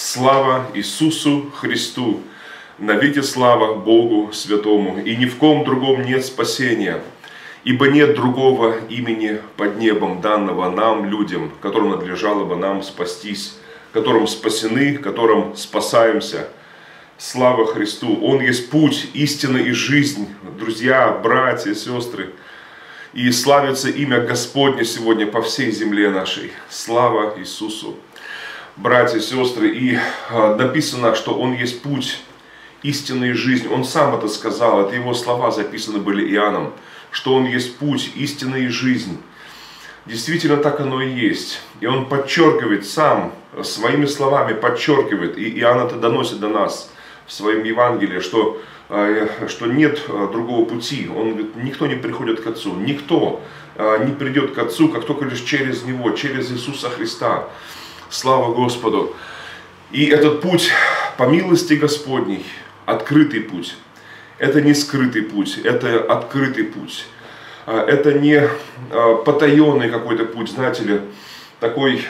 Слава Иисусу Христу! Навеки слава Богу Святому! И ни в ком другом нет спасения, ибо нет другого имени под небом, данного нам, людям, которым надлежало бы нам спастись, которым спасены, которым спасаемся. Слава Христу! Он есть путь, истина и жизнь, друзья, братья, сестры. И славится имя Господне сегодня по всей земле нашей. Слава Иисусу! Братья, сестры, и написано, что Он есть путь, истина и жизнь. Он сам это сказал, это Его слова записаны были Иоанном, что Он есть путь, истина и жизнь. Действительно, так оно и есть. И Он подчеркивает сам, своими словами подчеркивает, и Иоанн это доносит до нас в своем Евангелии, что нет другого пути. Он говорит, никто не приходит к Отцу, никто не придет к Отцу, как только лишь через Него, через Иисуса Христа. Слава Господу! И этот путь, по милости Господней, открытый путь. Это не скрытый путь, это открытый путь. Это не потаенный какой-то путь, знаете ли, такой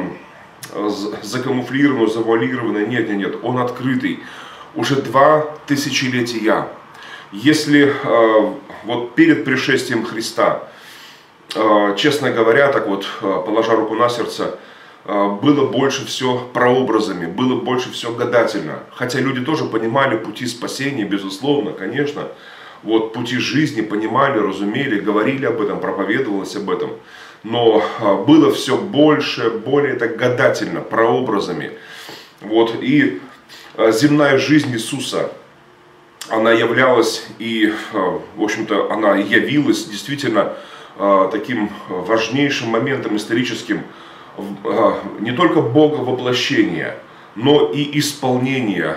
закамуфлированный, завуалированный. Нет, он открытый. Уже 2 тысячелетия. Если вот перед пришествием Христа, честно говоря, так вот, положа руку на сердце, было больше все прообразами, было больше все гадательно. Хотя люди тоже понимали пути спасения, безусловно, конечно. Вот пути жизни понимали, разумели, говорили об этом, проповедовалось об этом. Но было все больше, более так гадательно, прообразами. Вот, и земная жизнь Иисуса, она являлась и, в общем-то, она явилась действительно таким важнейшим моментом историческим, не только Бога воплощения, но и исполнение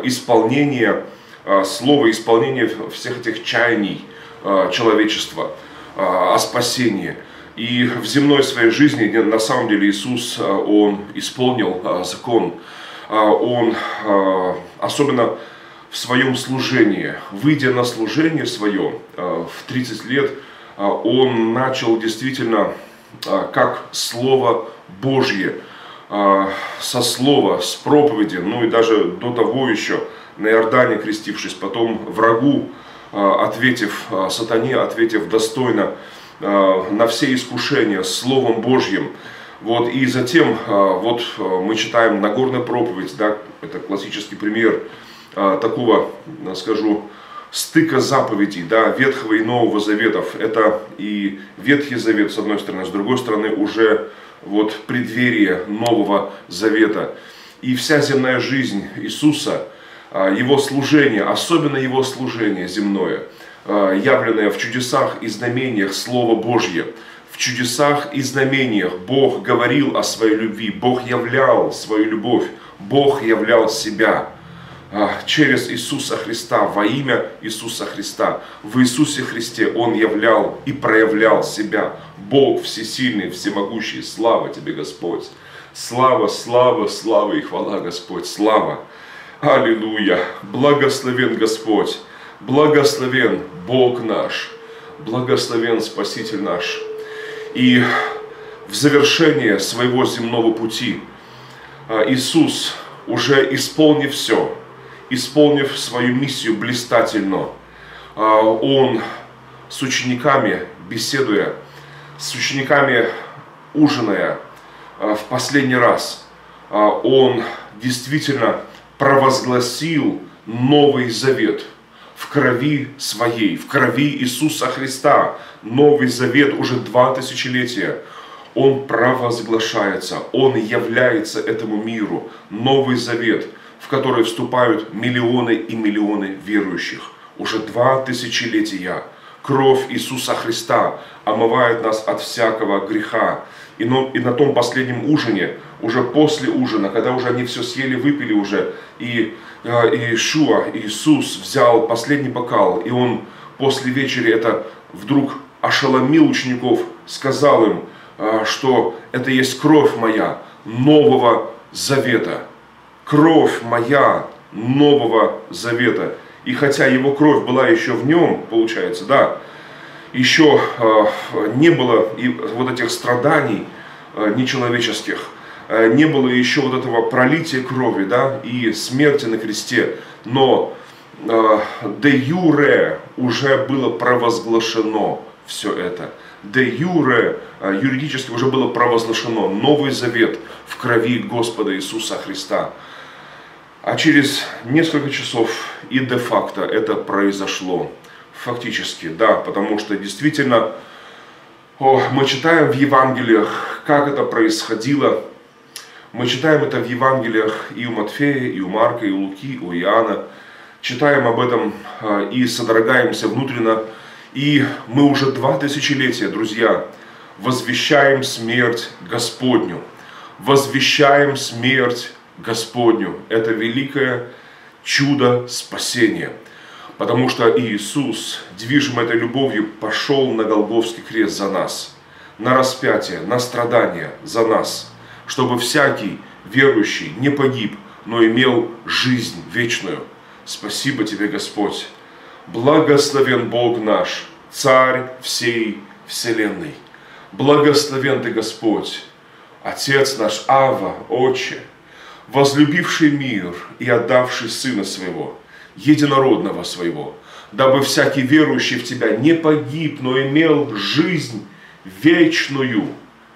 слова, исполнение всех этих чаяний человечества о спасении. И в земной своей жизни, на самом деле, Иисус, Он исполнил закон. Он, особенно в своем служении, выйдя на служение свое в 30 лет, Он начал действительно как Слово Божье, со слова, с проповеди, ну и даже до того еще на Иордане крестившись, потом врагу ответив, сатане ответив достойно на все искушения Словом Божьим. Вот, и затем вот мы читаем Нагорная проповедь, да, это классический пример такого, скажу, стыка заповедей, да, Ветхого и Нового Заветов. Это и Ветхий Завет с одной стороны, с другой стороны уже вот преддверие Нового Завета. И вся земная жизнь Иисуса, Его служение, особенно Его служение земное, явленное в чудесах и знамениях Слова Божье. В чудесах и знамениях Бог говорил о своей любви, Бог являл свою любовь, Бог являл себя через Иисуса Христа, во имя Иисуса Христа. В Иисусе Христе Он являл и проявлял себя. Бог всесильный, всемогущий. Слава Тебе, Господь! Слава, слава, слава и хвала, Господь! Слава! Аллилуйя! Благословен Господь! Благословен Бог наш! Благословен Спаситель наш! И в завершение своего земного пути Иисус, уже исполнив все, исполнив свою миссию блистательно, Он с учениками беседуя, с учениками ужиная в последний раз, Он действительно провозгласил Новый Завет в крови Своей, в крови Иисуса Христа. Новый Завет уже 2 тысячелетия. Он провозглашается, Он является этому миру. Новый Завет, в который вступают миллионы и миллионы верующих. Уже 2 тысячелетия. Кровь Иисуса Христа омывает нас от всякого греха. И на том последнем ужине, уже после ужина, когда уже они все съели, выпили уже, и Иешуа, Иисус взял последний бокал, и Он после вечери это вдруг ошеломил учеников, сказал им, что это есть кровь моя Нового Завета. Кровь моя Нового Завета. И хотя Его кровь была еще в Нем, получается, да, еще не было и вот этих страданий нечеловеческих, не было еще вот этого пролития крови, да, и смерти на кресте, но де юре уже было провозглашено все это. Де юре, юридически уже было провозглашено Новый Завет в крови Господа Иисуса Христа. А через несколько часов и де-факто это произошло. Фактически, да, потому что действительно мы читаем в Евангелиях, как это происходило. Мы читаем это в Евангелиях и у Матфея, и у Марка, и у Луки, и у Иоанна. Читаем об этом и содрогаемся внутренно. И мы уже 2 тысячелетия, друзья, возвещаем смерть Господню. Возвещаем смерть Господню. Это великое чудо спасения. Потому что Иисус, движим этой любовью, пошел на Голгофский крест за нас. На распятие, на страдания за нас. Чтобы всякий верующий не погиб, но имел жизнь вечную. Спасибо тебе, Господь. Благословен Бог наш, Царь всей вселенной. Благословен ты, Господь, Отец наш, Ава, Отче, возлюбивший мир и отдавший Сына Своего, единородного Своего, дабы всякий верующий в Тебя не погиб, но имел жизнь вечную,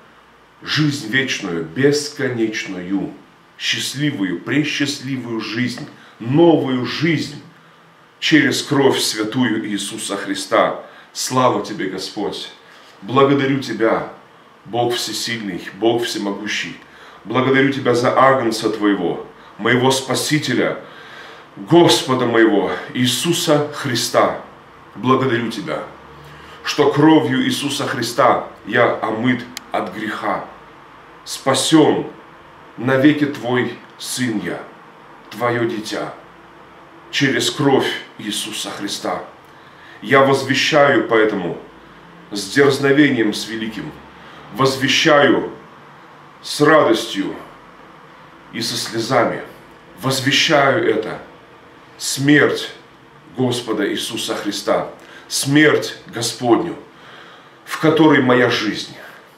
бесконечную, счастливую, пресчастливую жизнь, новую жизнь через кровь святую Иисуса Христа. Слава Тебе, Господь! Благодарю Тебя, Бог всесильный, Бог всемогущий. Благодарю Тебя за Агнца Твоего, моего Спасителя, Господа моего, Иисуса Христа. Благодарю Тебя, что кровью Иисуса Христа я омыт от греха, спасен, навеки Твой Сын я, Твое дитя, через кровь Иисуса Христа. Я возвещаю поэтому с дерзновением, с великим, возвещаю с радостью и со слезами, возвещаю это, смерть Господа Иисуса Христа, смерть Господню, в которой моя жизнь,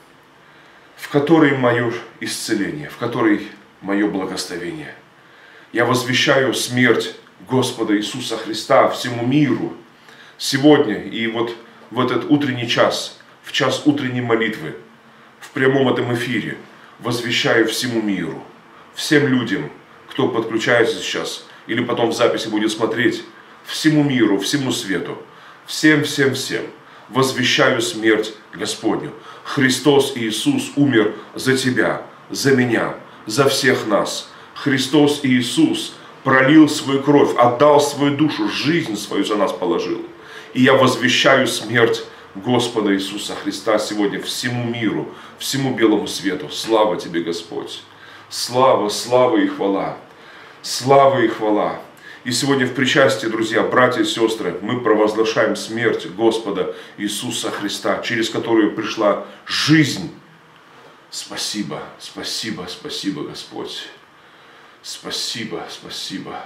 в которой мое исцеление, в которой мое благословение. Я возвещаю смерть Господа Иисуса Христа всему миру сегодня и вот в этот утренний час, в час утренней молитвы, в прямом этом эфире, возвещаю всему миру, всем людям, кто подключается сейчас или потом в записи будет смотреть, всему миру, всему свету, всем, возвещаю смерть Господню. Христос Иисус умер за тебя, за меня, за всех нас. Христос Иисус пролил свою кровь, отдал свою душу, жизнь свою за нас положил. И я возвещаю смерть Господа Иисуса Христа сегодня всему миру, всему белому свету. Слава Тебе, Господь! Слава, слава и хвала! Слава и хвала! И сегодня в причастии, друзья, братья и сестры, мы провозглашаем смерть Господа Иисуса Христа, через которую пришла жизнь. Спасибо, спасибо, спасибо, Господь! Спасибо, спасибо!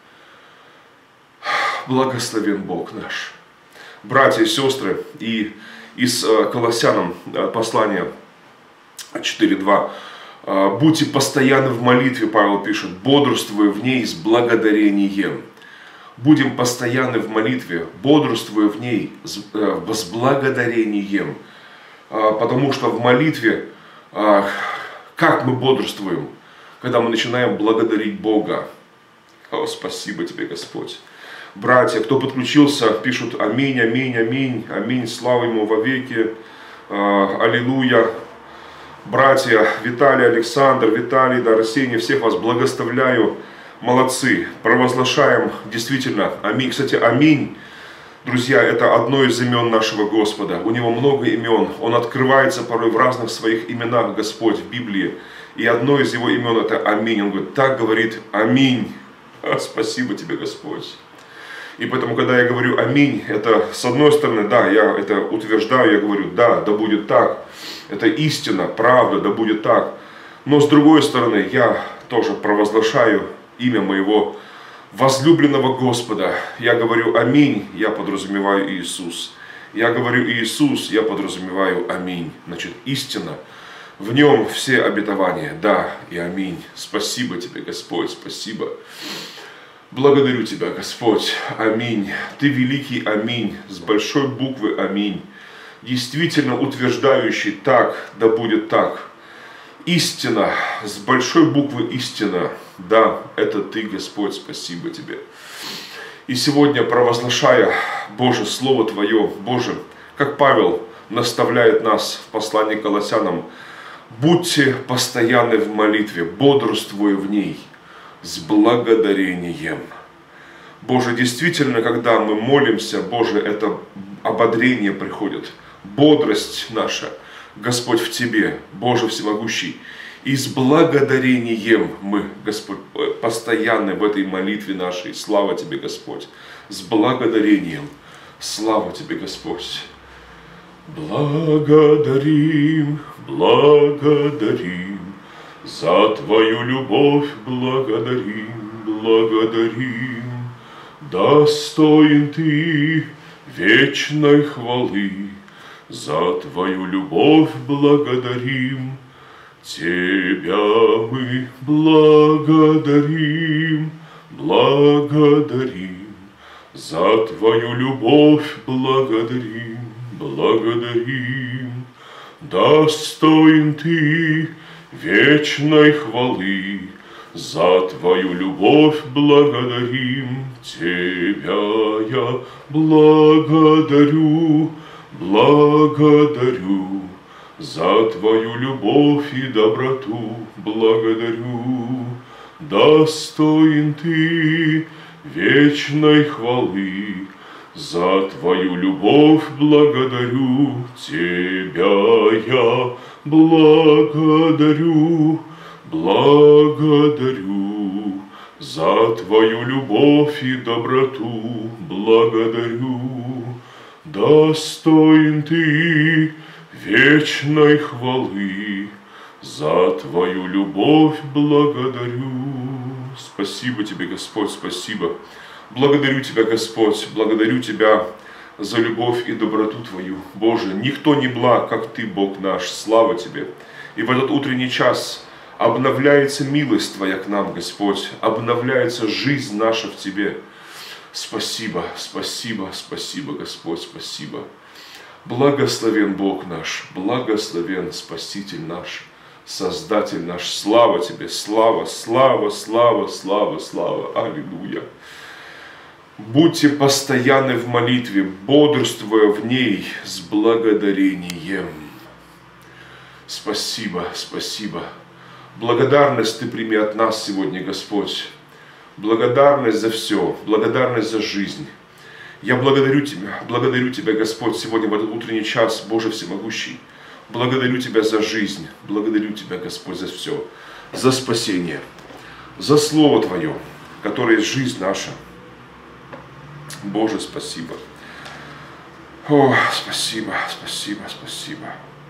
Благословен Бог наш! Братья и сестры, и из Колоссянам послания 4:2. Будьте постоянны в молитве, Павел пишет, бодрствуя в ней с благодарением. Будем постоянны в молитве, бодрствуя в ней с благодарением. Потому что в молитве, как мы бодрствуем, когда мы начинаем благодарить Бога. О, спасибо Тебе, Господь! Братья, кто подключился, пишут аминь, аминь, аминь, аминь, слава Ему вовеки, аллилуйя. Братья Виталий, Александр, Виталий, да, Арсений, всех вас благословляю, молодцы, провозглашаем, действительно, аминь. Кстати, аминь, друзья, это одно из имен нашего Господа, у Него много имен, Он открывается порой в разных своих именах, Господь, в Библии, и одно из Его имен это аминь, Он говорит, так говорит аминь, спасибо Тебе, Господь. И поэтому, когда я говорю аминь, это с одной стороны, да, я это утверждаю, я говорю, да будет так. Это истина, правда, да будет так. Но с другой стороны, я тоже провозглашаю имя моего возлюбленного Господа. Я говорю аминь, я подразумеваю Иисус. Я говорю Иисус, я подразумеваю аминь. Значит, истина В нем все обетования, да и аминь. Спасибо тебе, Господь, спасибо. Благодарю тебя, Господь, аминь. Ты великий аминь, с большой буквы аминь. Действительно утверждающий так, да будет так. Истина, с большой буквы истина, да, это ты, Господь, спасибо тебе. И сегодня, провозглашая, Боже, Слово Твое, Боже, как Павел наставляет нас в послании к Колоссянам, будьте постоянны в молитве, бодрствуя в ней, с благодарением. Боже, действительно, когда мы молимся, Боже, это ободрение приходит, бодрость наша, Господь, в Тебе, Боже всемогущий. И с благодарением мы, Господь, постоянны в этой молитве нашей. Слава Тебе, Господь. С благодарением. Слава Тебе, Господь. Благодарим, благодарим. За Твою любовь благодарим, благодарим. Достоин Ты вечной хвалы. За Твою любовь благодарим. Тебя мы благодарим, благодарим. За Твою любовь благодарим, благодарим. Достоин Ты вечной хвалы. За Твою любовь благодарим. Тебя я благодарю, благодарю. За Твою любовь и доброту благодарю. Достоин Ты вечной хвалы. За Твою любовь благодарю. Тебя я благодарю, благодарю. За Твою любовь и доброту благодарю. Достоин Ты вечной хвалы. За Твою любовь благодарю. Спасибо Тебе, Господь, спасибо. Благодарю Тебя, Господь, благодарю Тебя за любовь и доброту Твою. Боже, никто не благ, как Ты, Бог наш. Слава Тебе. И в этот утренний час обновляется милость Твоя к нам, Господь. Обновляется жизнь наша в Тебе. Спасибо, спасибо, спасибо, Господь, спасибо. Благословен Бог наш, благословен Спаситель наш, Создатель наш. Слава Тебе, слава, слава, слава, слава, слава. Аллилуйя. Будьте постоянны в молитве, бодрствуя в ней с благодарением. Спасибо, спасибо. Благодарность Ты прими от нас сегодня, Господь. Благодарность за все, благодарность за жизнь. Я благодарю Тебя, Господь, сегодня в этот утренний час, Боже всемогущий. Благодарю Тебя за жизнь, благодарю Тебя, Господь, за все, за спасение, за Слово Твое, которое есть жизнь наша. Боже, спасибо. О, спасибо, спасибо, спасибо.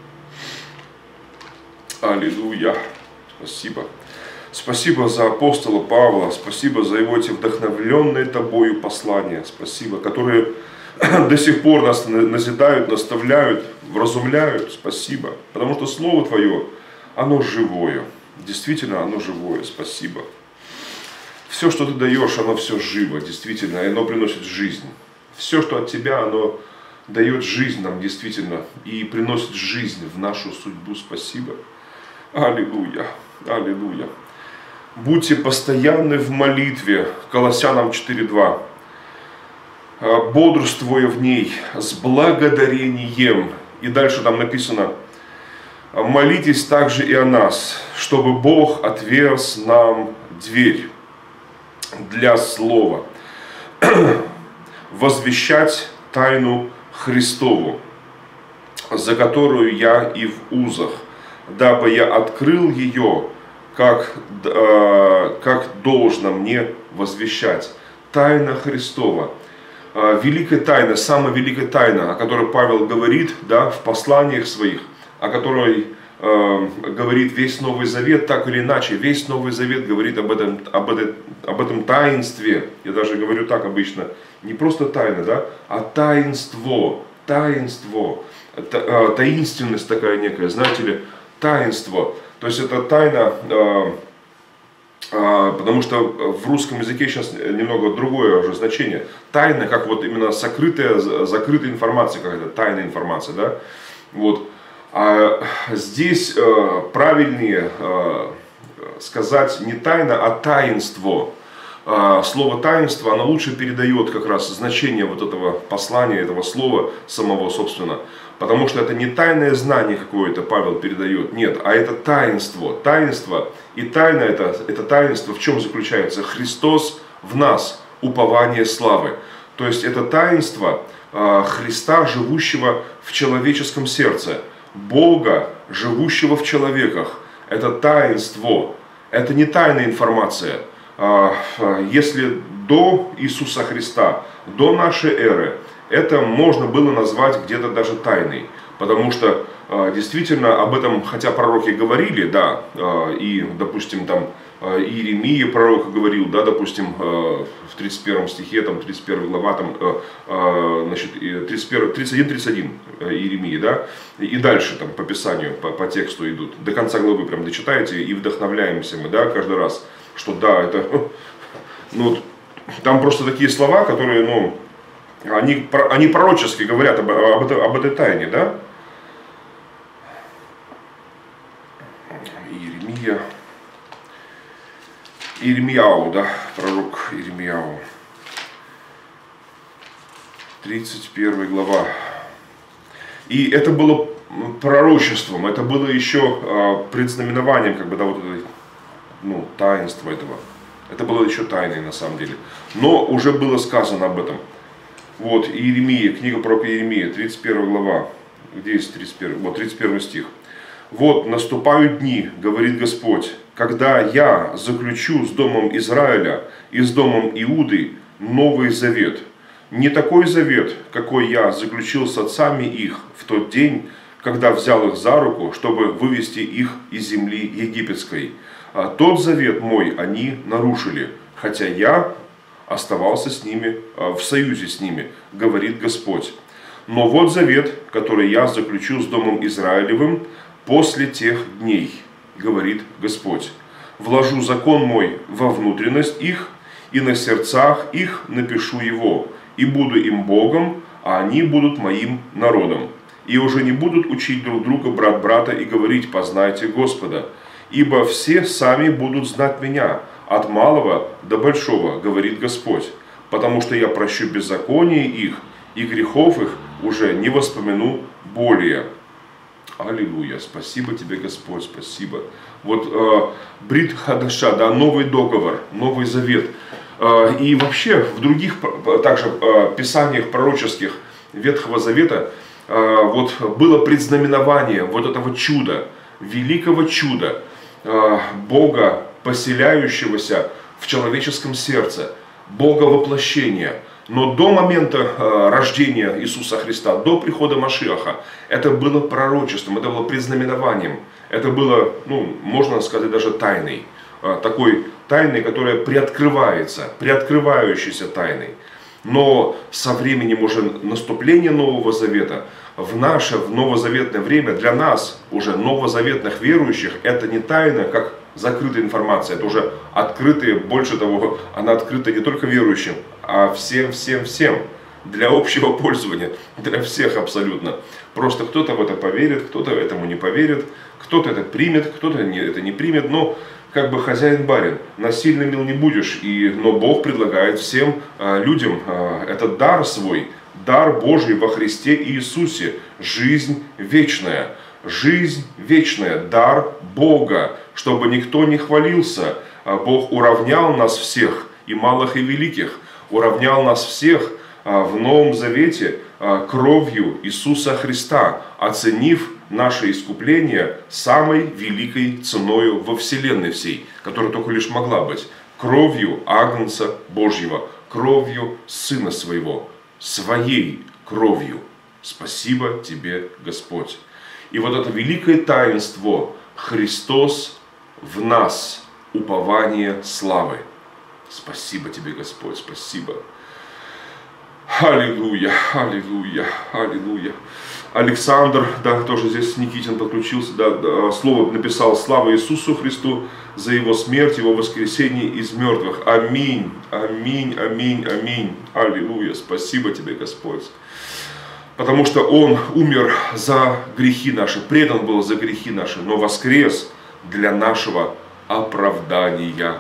Аллилуйя, спасибо. Спасибо за апостола Павла, спасибо за его эти вдохновленные Тобою послания, спасибо, которые до сих пор нас назидают, наставляют, вразумляют, спасибо. Потому что Слово Твое, оно живое, действительно оно живое, спасибо. Все, что Ты даешь, оно все живо, действительно, и оно приносит жизнь. Все, что от Тебя, оно дает жизнь нам, действительно, и приносит жизнь в нашу судьбу, спасибо. Аллилуйя, аллилуйя. Будьте постоянны в молитве, Колоссянам 4:2, бодрствуя в ней с благодарением. И дальше там написано: молитесь также и о нас, чтобы Бог отверз нам дверь для слова, возвещать тайну Христову, за которую я и в узах, дабы я открыл ее, как должно мне возвещать. Тайна Христова. Великая тайна, самая великая тайна, о которой Павел говорит, да, в посланиях своих, о которой говорит весь Новый Завет, так или иначе, весь Новый Завет говорит об этом таинстве. Я даже говорю так обычно, не просто тайна, да, а таинство, таинственность такая некая, знаете ли, таинство. То есть это тайна, потому что в русском языке сейчас немного другое уже значение. Тайна, как вот именно закрытая информация, какая-то тайная информация, да? Вот. А здесь правильнее сказать не тайна, а таинство. Слово таинство, оно лучше передает как раз значение вот этого послания, этого слова самого, собственно. Потому что это не тайное знание какое-то Павел передает, нет, а это таинство. Таинство и тайна это таинство в чем заключается? Христос в нас, упование славы. То есть это таинство Христа, живущего в человеческом сердце, Бога, живущего в человеках. Это таинство, это не тайная информация. Если до Иисуса Христа, до нашей эры, это можно было назвать где-то даже тайной. Потому что действительно об этом, хотя пророки говорили, да, и, допустим, там Иеремия пророк говорил, да, допустим, в 31 стихе, там, 31 глава, там, значит, 31-31 Иеремии, да, и дальше там по Писанию, по тексту идут. До конца главы прям дочитаете, и вдохновляемся мы, да, каждый раз, что да, это, ну, там просто такие слова, которые, ну, они пророчески говорят об этой тайне, да? Иеремияу, да, пророк Иеремияу. 31 глава. И это было пророчеством, это было еще предзнаменованием, как бы, да, вот этой, ну, таинства этого. Это было еще тайной на самом деле. Но уже было сказано об этом. Вот, Иеремия, книга пророка Иеремия, 31 глава, где есть 31, вот 31 стих. «Вот наступают дни, говорит Господь, когда я заключу с домом Израиля и с домом Иуды новый завет. Не такой завет, какой я заключил с отцами их в тот день, когда взял их за руку, чтобы вывести их из земли египетской. А тот завет мой они нарушили, хотя я оставался с ними, в союзе с ними, говорит Господь. Но вот завет, который я заключу с домом Израилевым после тех дней, говорит Господь. Вложу закон мой во внутренность их, и на сердцах их напишу его, и буду им Богом, а они будут моим народом. И уже не будут учить друг друга брат брата и говорить: познайте Господа, ибо все сами будут знать меня, от малого до большого, говорит Господь, потому что я прощу беззаконие их, и грехов их уже не воспомяну более». Аллилуйя, спасибо тебе, Господь, спасибо. Вот Брит Хадаша, да, новый договор, новый завет. И вообще в других также писаниях пророческих Ветхого Завета вот было предзнаменование вот этого чуда, великого чуда Бога, поселяющегося в человеческом сердце, Бога воплощения. Но до момента рождения Иисуса Христа, до прихода Машиаха, это было пророчеством, это было предзнаменованием. Это было, ну, можно сказать, даже тайной. Такой тайной, которая приоткрывается, приоткрывающейся тайной. Но со временем уже наступления Нового Завета, в наше, в новозаветное время, для нас, уже новозаветных верующих, это не тайна, как закрытая информация, это уже открытая, больше того, она открыта не только верующим, а всем, для общего пользования, для всех абсолютно. Просто кто-то в это поверит, кто-то этому не поверит, кто-то это примет, кто-то это не примет, но как бы хозяин-барин, насильно мил не будешь, но Бог предлагает всем людям этот дар свой, дар Божий во Христе Иисусе, жизнь вечная, дар Бога, чтобы никто не хвалился. Бог уравнял нас всех, и малых, и великих, уравнял нас всех в Новом Завете кровью Иисуса Христа, оценив наше искупление самой великой ценою во вселенной всей, которая только лишь могла быть, кровью Агнца Божьего, кровью Сына Своего, своей кровью. Спасибо тебе, Господь. И вот это великое таинство, Христос в нас, упование славы. Спасибо тебе, Господь, спасибо. Аллилуйя, аллилуйя, аллилуйя. Александр, да, тоже здесь Никитин подключился, да, слово написал: слава Иисусу Христу за Его смерть, Его воскресение из мертвых. Аминь, аминь, аминь, аминь. Аллилуйя, спасибо Тебе, Господь. Потому что Он умер за грехи наши, предан был за грехи наши, но воскрес для нашего оправдания.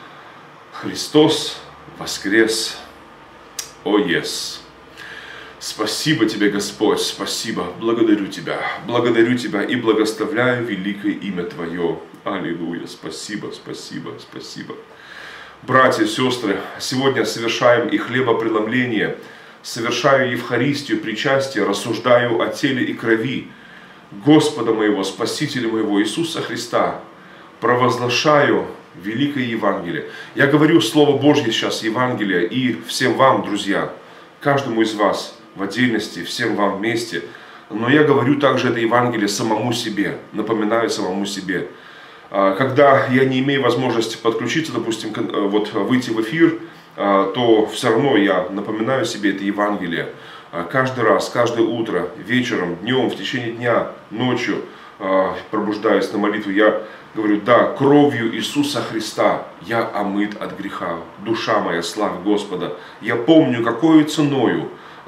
Христос воскрес. О, yes. Спасибо Тебе, Господь, спасибо, благодарю Тебя и благословляю великое имя Твое. Аллилуйя, спасибо, спасибо, спасибо. Братья и сестры, сегодня совершаем и хлебопреломление, совершаю Евхаристию, причастие, рассуждаю о теле и крови Господа моего, Спасителя моего Иисуса Христа, провозглашаю великое Евангелие. Я говорю Слово Божье сейчас, Евангелие, и всем вам, друзья, каждому из вас в отдельности, всем вам вместе, но я говорю также это Евангелие самому себе, напоминаю самому себе. Когда я не имею возможности подключиться, допустим, вот выйти в эфир, то все равно я напоминаю себе это Евангелие. Каждый раз, каждое утро, вечером, днем, в течение дня, ночью, пробуждаясь на молитву, я говорю: да, кровью Иисуса Христа я омыт от греха. Душа моя, славь Господа. Я помню, какой ценою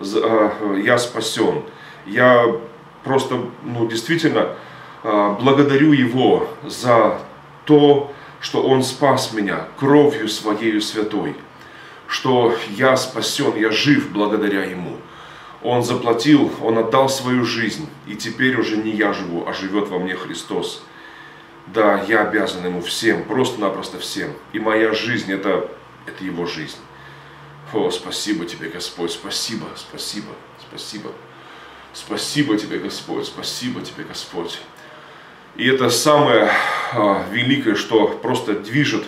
я спасен. Я просто, действительно благодарю Его за то, что Он спас меня кровью Своею святой. Что я спасен, я жив благодаря Ему. Он заплатил, Он отдал свою жизнь. И теперь уже не я живу, а живет во мне Христос. Да, я обязан Ему всем, просто-напросто всем. И моя жизнь это Его жизнь. О, спасибо Тебе, Господь, спасибо, спасибо, спасибо. Спасибо Тебе, Господь, спасибо Тебе, Господь. И это самое великое, что просто движет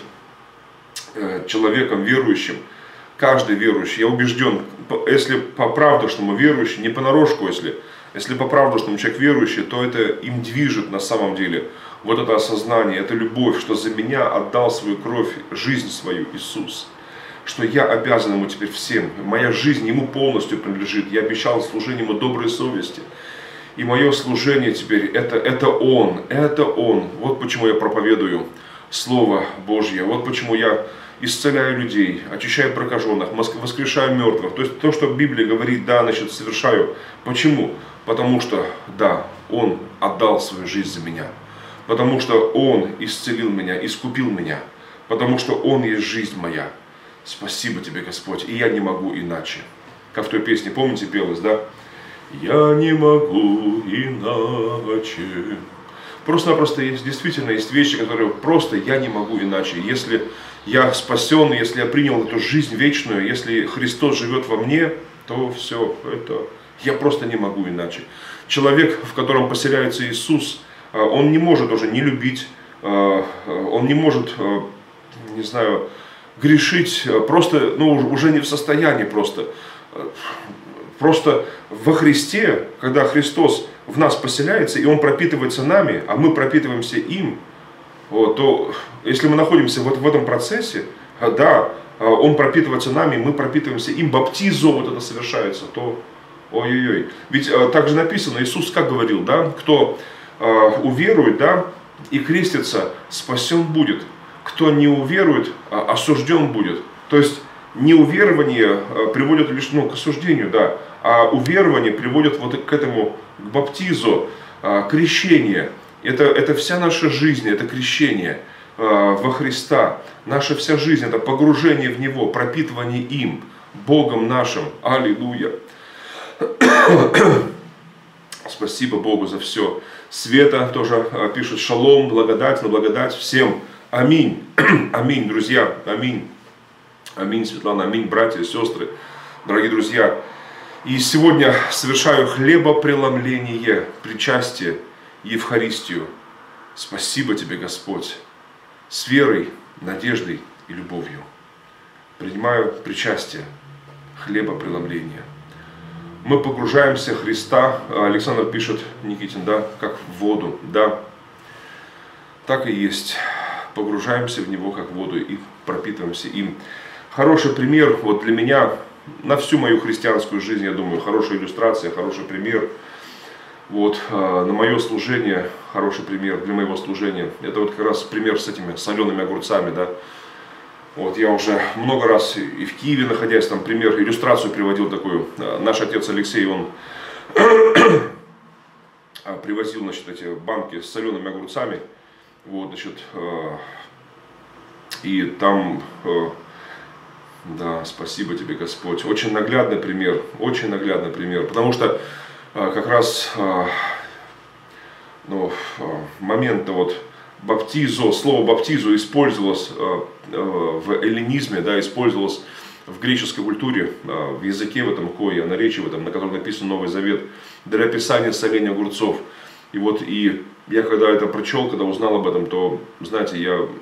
человеком верующим. Каждый верующий, я убежден, если по правдушному верующий, не понарошку, если по правдушному человек верующий, то это им движет на самом деле. Вот это осознание, это любовь, что за меня отдал свою кровь, жизнь свою Иисус. Что я обязан Ему теперь всем. Моя жизнь Ему полностью принадлежит. Я обещал служение Ему доброй совести. И мое служение теперь это Он. Это Он. Вот почему я проповедую Слово Божье. Вот почему я исцеляю людей, очищаю прокаженных, воскрешаю мертвых. То есть то, что Библия говорит, да, значит, совершаю. Почему? Потому что, да, Он отдал свою жизнь за меня. Потому что Он исцелил меня, искупил меня. Потому что Он есть жизнь моя. Спасибо Тебе, Господь, и я не могу иначе. Как в той песне, помните, пелось, да? Я не могу иначе. Просто-напросто действительно есть вещи, которые просто я не могу иначе. Если я спасен, если я принял эту жизнь вечную, если Христос живет во мне, то все, это я просто не могу иначе. Человек, в котором поселяется Иисус, он не может уже не любить, он не может, не знаю, грешить, просто, уже не в состоянии просто. Просто во Христе, когда Христос в нас поселяется, и Он пропитывается нами, а мы пропитываемся им, то если мы находимся вот в этом процессе, да, Он пропитывается нами, мы пропитываемся им, баптизо вот это совершается, то ой-ой-ой. Ведь также написано, Иисус как говорил, да, кто уверует, да, и крестится, спасен будет. Кто не уверует, осужден будет. То есть неуверование приводит лишь к осуждению, да, а уверование приводит вот к этому, к баптизу, крещение. Это вся наша жизнь, это крещение во Христа. Наша вся жизнь, это погружение в Него, пропитывание им, Богом нашим. Аллилуйя. Спасибо Богу за все. Света тоже пишет: шалом, благодать на благодать всем. Аминь. Аминь, друзья. Аминь. Аминь, Светлана. Аминь, братья и сестры. Дорогие друзья. И сегодня совершаю хлебопреломление, причастие, Евхаристию. Спасибо Тебе, Господь. С верой, надеждой и любовью принимаю причастие, хлебопреломление. Мы погружаемся в Христа, Александр пишет, Никитин, да, как в воду, да, так и есть. Погружаемся в Него, как в воду, и пропитываемся им. Хороший пример вот для меня, на всю мою христианскую жизнь, я думаю, хорошая иллюстрация, хороший пример. Вот, на мое служение, хороший пример для моего служения, это вот как раз пример с этими солеными огурцами, да. Вот, я уже много раз и в Киеве, находясь там, пример, иллюстрацию приводил такую. Наш отец Алексей, он привозил, значит, эти банки с солеными огурцами, вот, значит, и там, да, спасибо тебе, Господь, очень наглядный пример, потому что как раз, ну, момент-то вот баптизо, слово баптизо использовалось в эллинизме, да, использовалось в греческой культуре, в языке в этом кое, наречии в этом, на котором написан Новый Завет, для описания соления огурцов. И вот, и я когда это прочел, когда узнал об этом, то, знаете,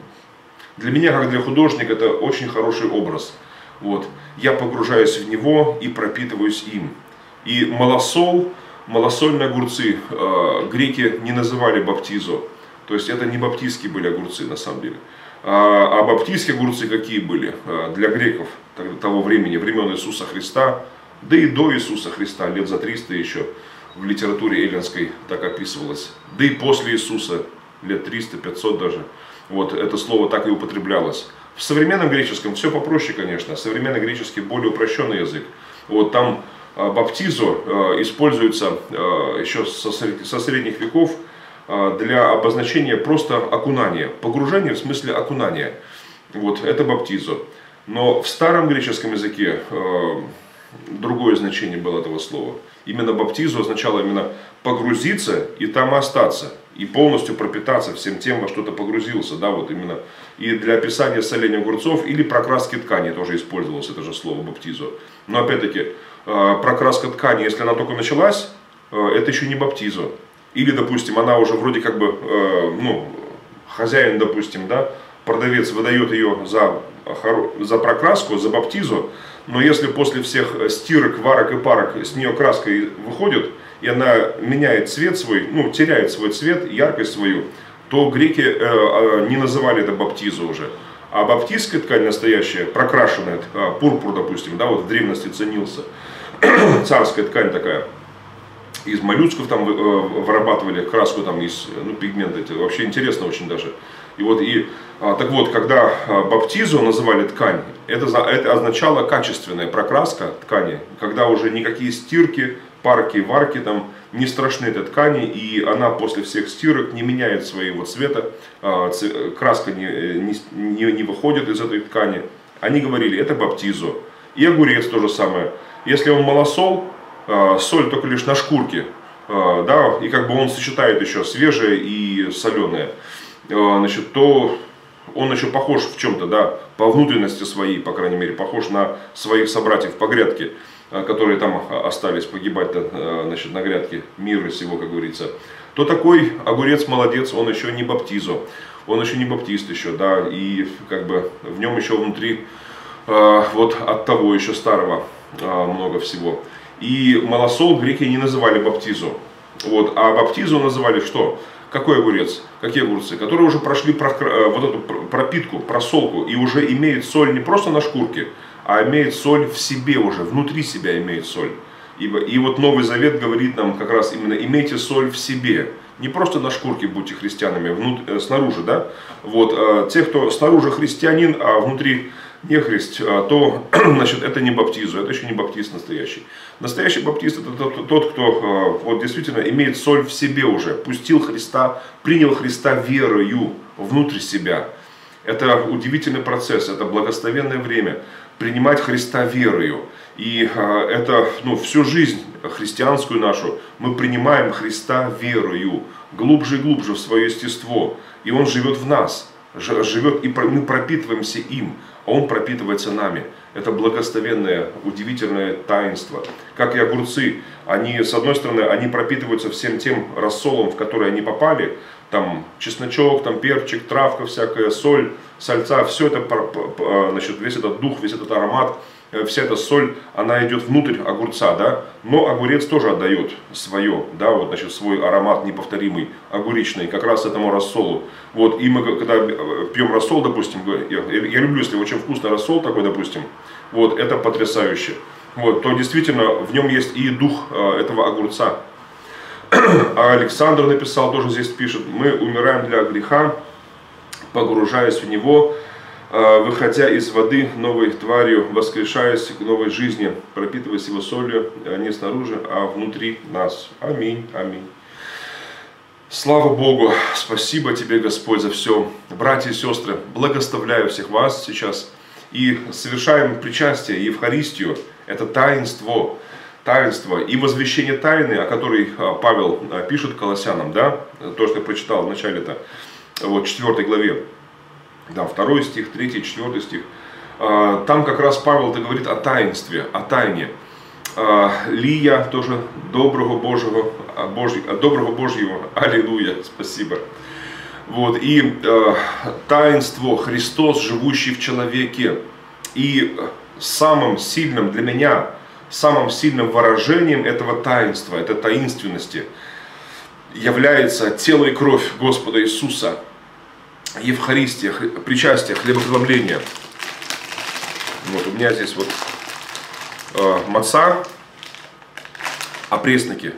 для меня, как для художника, это очень хороший образ. Вот, я погружаюсь в него и пропитываюсь им. И малосольные огурцы греки не называли баптизо. То есть это не баптистские были огурцы на самом деле. А баптистские огурцы какие были для греков того времени, времен Иисуса Христа, да и до Иисуса Христа, лет за 300 еще в литературе эллинской так описывалось. Да и после Иисуса, лет 300-500 даже, вот это слово так и употреблялось. В современном греческом все попроще, конечно. Современный греческий более упрощенный язык. Вот там баптизо используется еще со средних веков для обозначения просто окунания. Погружение в смысле окунания. Вот это баптизо. Но в старом греческом языке другое значение было этого слова. Именно баптизо означало именно погрузиться и там остаться. И полностью пропитаться всем тем, во что ты погрузился. Да, вот именно. И для описания соления огурцов или прокраски ткани тоже использовалось это же слово баптизо. Но опять-таки, прокраска ткани, если она только началась, это еще не баптизо. Или, допустим, она уже вроде как бы, ну, хозяин, допустим, да, продавец выдает ее за прокраску, за баптизо, но если после всех стирок, варок и парок с нее краска выходит, и она меняет цвет свой, ну, теряет свой цвет, яркость свою, то греки не называли это баптизо уже. А баптистская ткань настоящая, прокрашенная, пурпур, допустим, да, вот в древности ценился, царская ткань такая, из моллюсков там вырабатывали краску там из, ну, пигменты, это вообще интересно очень даже. И вот, так вот, когда баптизо называли ткань, это означало качественная прокраска ткани, когда уже никакие стирки, парки, варки там не страшны этой ткани, и она после всех стирок не меняет своего цвета, краска не выходит из этой ткани. Они говорили, это баптизо. И огурец то же самое. Если он малосол, соль только лишь на шкурке, да, и как бы он сочетает еще свежее и соленое, значит, то он еще похож в чем-то, да, по внутренности своей, по крайней мере, похож на своих собратьев по грядке, которые там остались погибать, значит, на грядке мира сего, как говорится, то такой огурец молодец, он еще не баптизо, он еще не баптист еще, да, и как бы в нем еще внутри вот от того еще старого много всего. И малосол греки не называли баптизо. Вот, а баптизо называли что? Какой огурец? Какие огурцы? Которые уже прошли вот эту пропитку, просолку и уже имеют соль не просто на шкурке, а имеет соль в себе уже, внутри себя имеет соль. И вот Новый Завет говорит нам как раз именно имейте соль в себе. Не просто на шкурке будьте христианами, снаружи, да? Вот, те, кто снаружи христианин, а внутри не христ, то, значит, это не баптизо, это еще не баптист настоящий. Настоящий баптист это тот, кто вот, действительно имеет соль в себе уже, пустил Христа, принял Христа верою внутрь себя. Это удивительный процесс, это благословенное время принимать Христа верою. И это, ну, всю жизнь христианскую нашу мы принимаем Христа верою, глубже и глубже в свое естество. И Он живет в нас, живет, и мы пропитываемся им, а Он пропитывается нами. Это благословенное, удивительное таинство. Как и огурцы, они, с одной стороны, они пропитываются всем тем рассолом, в который они попали. Там чесночок, там перчик, травка всякая, соль, сальца, все это, значит, весь этот дух, весь этот аромат, вся эта соль, она идет внутрь огурца, да, но огурец тоже отдает свое, да, вот, значит, свой аромат неповторимый, огуречный, как раз этому рассолу. Вот, и мы, когда пьем рассол, допустим, я люблю, если очень вкусный рассол такой, допустим, вот, это потрясающе, вот, то действительно в нем есть и дух этого огурца. А Александр написал, тоже здесь пишет: мы умираем для греха, погружаясь в него, выходя из воды новой тварью, воскрешаясь к новой жизни, пропитываясь его солью не снаружи, а внутри нас. Аминь, аминь. Слава Богу, спасибо Тебе, Господь, за все. Братья и сестры, благословляю всех вас сейчас. И совершаем причастие, Евхаристию. Это таинство. И возвещение тайны, о которой Павел пишет Колоссянам, да, то, что я прочитал в начале-то, вот, 4 главе, да, 2 стих, 3, 4 стих. Там как раз Павел-то говорит о таинстве, о тайне. Лия тоже доброго Божьего, аллилуйя, спасибо. Вот, и таинство Христос, живущий в человеке. И самым сильным для меня, самым сильным выражением этого таинства, этой таинственности является тело и кровь Господа Иисуса, Евхаристия, причастие, хлебопреломление. Вот у меня здесь вот маца, опресники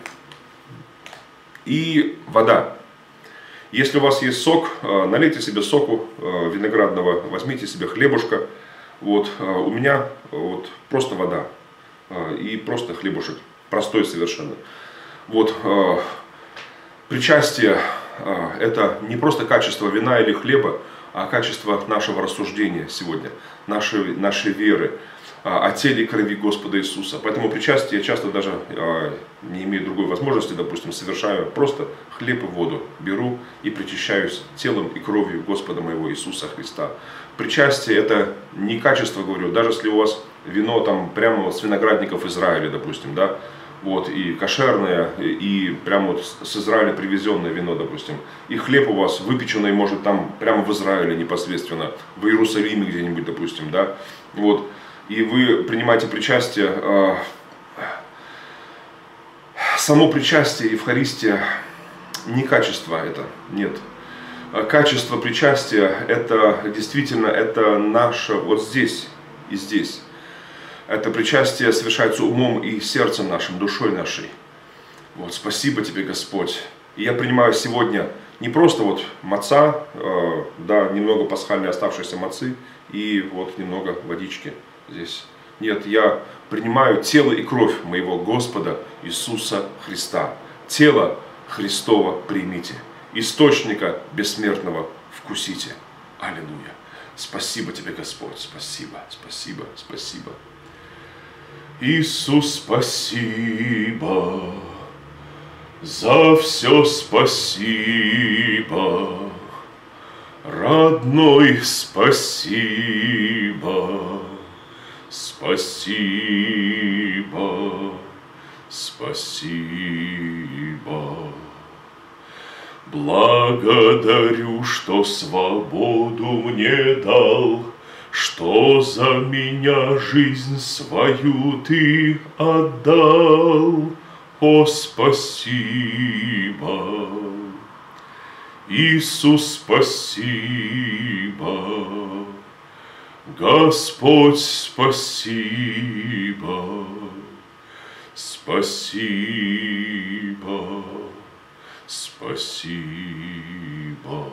и вода. Если у вас есть сок, налейте себе соку виноградного, возьмите себе хлебушка. Вот, у меня вот просто вода и просто хлебушек, простой совершенно. Вот, причастие – это не просто качество вина или хлеба, а качество нашего рассуждения сегодня, нашей веры о теле и крови Господа Иисуса. Поэтому причастие я часто даже не имею другой возможности, допустим, совершаю просто хлеб и воду, беру и причащаюсь телом и кровью Господа моего Иисуса Христа. Причастие – это не качество, говорю, даже если у вас вино там прямо вот с виноградников Израиля, допустим, да, вот, и кошерное, и прямо вот с Израиля привезенное вино, допустим, и хлеб у вас выпеченный, может, там прямо в Израиле непосредственно, в Иерусалиме где-нибудь, допустим, да, вот, и вы принимаете причастие, само причастие, Евхаристия, не качество это, нет. Качество причастия, это действительно, это наше вот здесь и здесь. Это причастие совершается умом и сердцем нашим, душой нашей. Вот, спасибо Тебе, Господь. И я принимаю сегодня не просто вот маца, да, немного пасхальной оставшейся мацы и вот немного водички здесь. Нет, я принимаю тело и кровь моего Господа Иисуса Христа. Тело Христово примите. Источника бессмертного вкусите. Аллилуйя. Спасибо Тебе, Господь. Спасибо, спасибо, спасибо. Иисус, спасибо. За все спасибо. Родной, спасибо. Спасибо. Спасибо. Благодарю, что свободу мне дал, что за меня жизнь свою Ты отдал. О, спасибо. Иисус, спасибо. Господь, спасибо. Спасибо. Спасибо.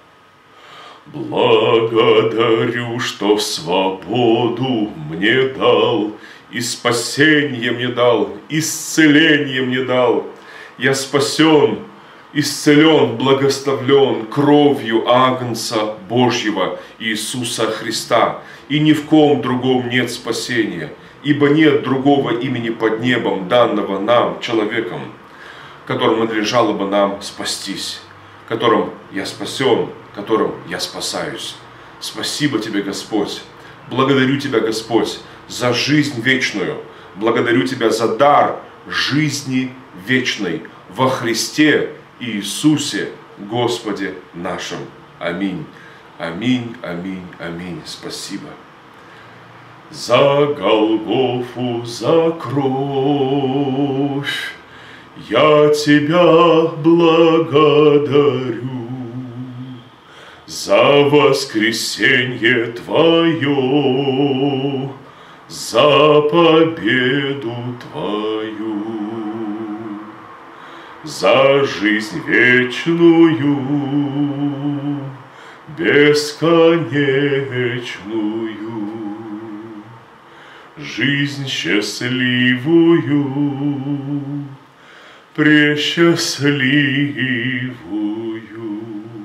Благодарю, что свободу мне дал, и спасение мне дал, исцеление мне дал. Я спасен, исцелен, благословлен кровью Агнца Божьего Иисуса Христа. И ни в ком другом нет спасения, ибо нет другого имени под небом, данного нам, человеком, которым надлежало бы нам спастись, которым я спасен, которым я спасаюсь. Спасибо Тебе, Господь. Благодарю Тебя, Господь, за жизнь вечную. Благодарю Тебя за дар жизни вечной во Христе Иисусе, Господе нашим. Аминь. Аминь, аминь, аминь. Спасибо. За Голгофу, за кровь я Тебя благодарю. За воскресенье Твое, за победу Твою. за жизнь вечную, бесконечную, жизнь счастливую, пресчастливую.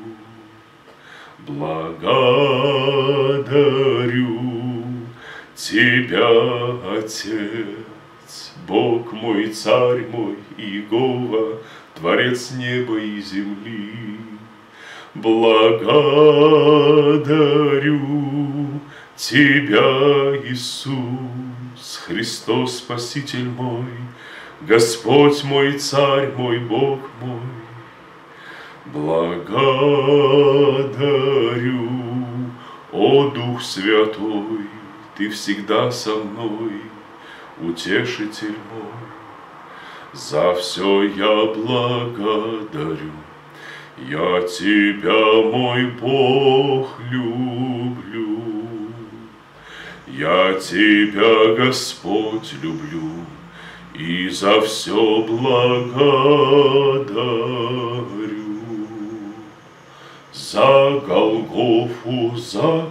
Благодарю Тебя, Отец, Бог мой, Царь мой, Иегова, Творец неба и земли. Благодарю Тебя, Иисус, Христос, Спаситель мой, Господь мой, Царь мой, Бог мой. Благодарю, о Дух Святой, Ты всегда со мной, Утешитель мой. За все я благодарю, я Тебя, мой Бог, люблю. Я Тебя, Господь, люблю, и за все благодарю. За Голгофу, за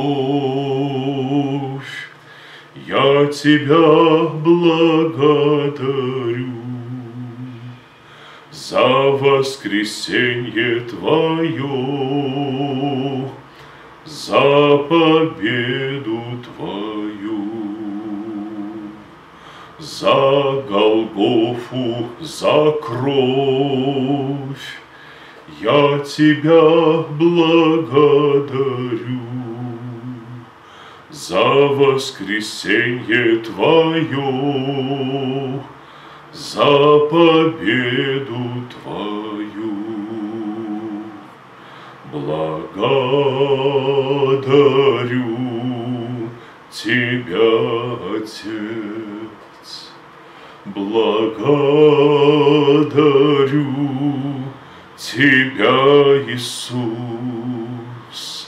кровь я Тебя благодарю. За воскресенье Твое, за победу Твою. За Голгофу, за кровь я Тебя благодарю. За воскресенье Твое, за победу Твою. Благодарю Тебя, Отец. Благодарю Тебя, Иисус.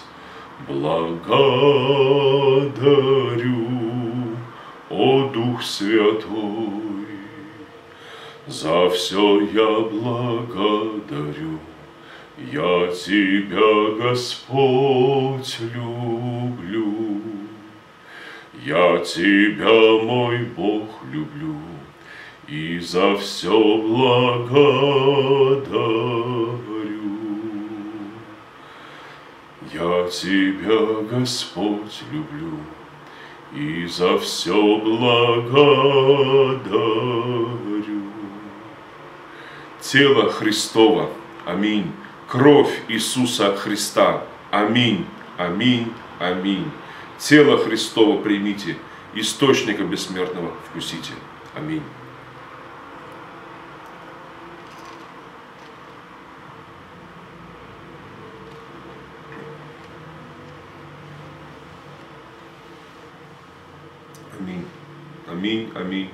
Благодарю, о Дух Святой. За все я благодарю, я Тебя, Господь, люблю. Я Тебя, мой Бог, люблю, и за все благодарю. Я Тебя, Господь, люблю, и за все благодарю. Тело Христово, аминь. Кровь Иисуса Христа, аминь, аминь, аминь. Тело Христово примите, источника бессмертного вкусите. Аминь. Аминь, аминь, аминь.